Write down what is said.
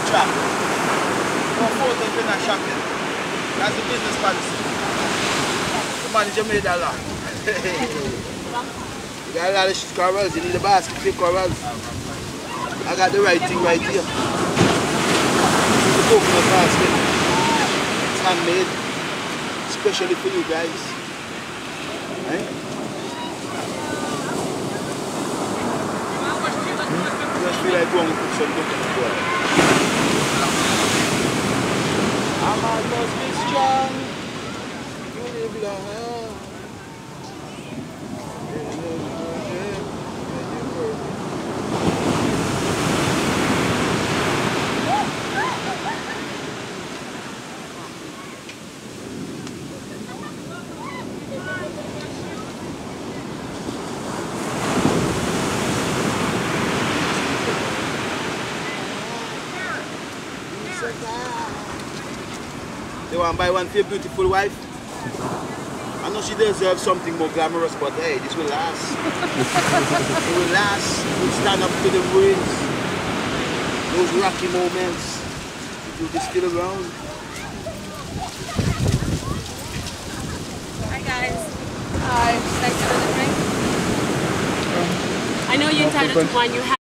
track. No photos when I'm shopping. That's the business policy. The manager made that law. You got a lot of corals, you need a basket for corals. I got the right thing right here. This is the coconut basket. It's handmade. Especially for you guys. Right? Just feel like going to put some coconut water. I must be strong. You live long. They want to buy one for your beautiful wife. I know she deserves something more glamorous, but hey, this will last. It will last. It will stand up to the winds. Those rocky moments. It will be still around. Hi guys. Hi. Should I get a drink? I know you're entitled to one. You have